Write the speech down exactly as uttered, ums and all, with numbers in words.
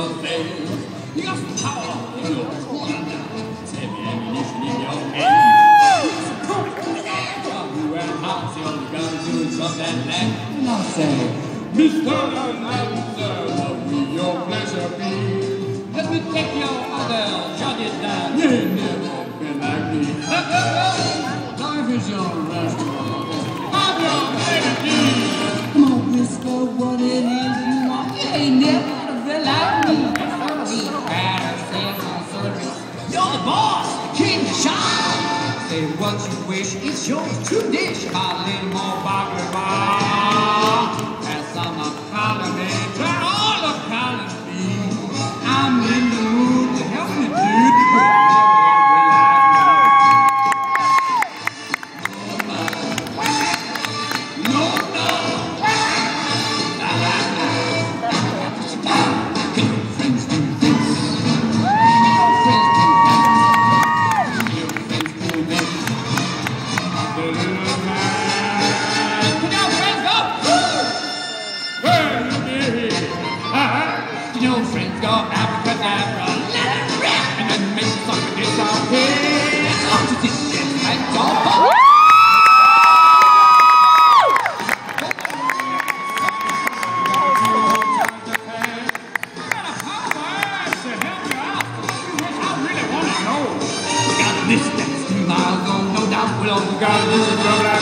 your face. You got some power in your corner now. Heavy ammunition in your hand. You and House, all you gotta do is drop that leg. And I'll say, Mister Announcer, what will your pleasure be? Let me take your order, jot it down. You ain't never been like me. Life is your restaurant. I'm your baby. Come on, whisper what it is you want. You ain't never gonna feel like me. You're the boss, the king, the shine. Say what you wish, it's yours to dish. A little more baklava. And some of column me, try all of column B. I'm in the mood to help you, dude. No, no. Can your friends do this? Your friends go abracadabra, let it rip, and then make something disappear. Oh, to this shit, let's go. Miss that's two miles on, no doubt we'll all gotta do is rub it out.